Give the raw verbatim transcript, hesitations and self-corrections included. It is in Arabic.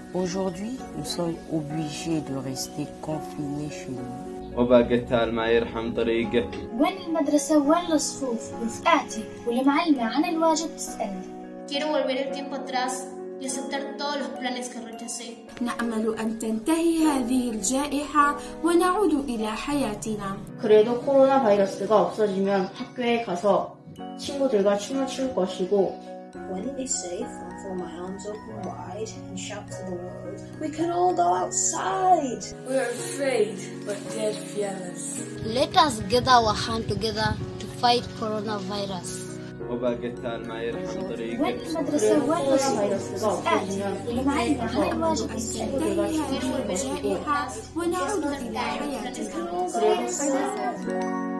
Aujourd'hui, nous sommes obligés de rester confinés chez nous. وبقتال ما يرحم طريقه. وين المدرسة وين الصفوف؟ رفقاتي والمعلمة عن الواجب تسألني. Quiero volver el tiempo atrás y aceptar todos los planes que rechacé. نأمل أن تنتهي هذه الجائحة ونعود إلى حياتنا. 그래도 코로나 바이러스가 없어지면 학교에 가서 친구들과 춤을 출 것이고 When it is safe, I'll throw my arms open wide and shout to the world, we can all go outside! We're afraid, but yet fearless. Let us gather our hand together to fight coronavirus. وبقتال ما يرحم طريقه. وين المدرسة وين 바이러스가 없어지면 والمعلمة عن الواجب تنتهي هذه الجائحة ونعود إلى حياتنا.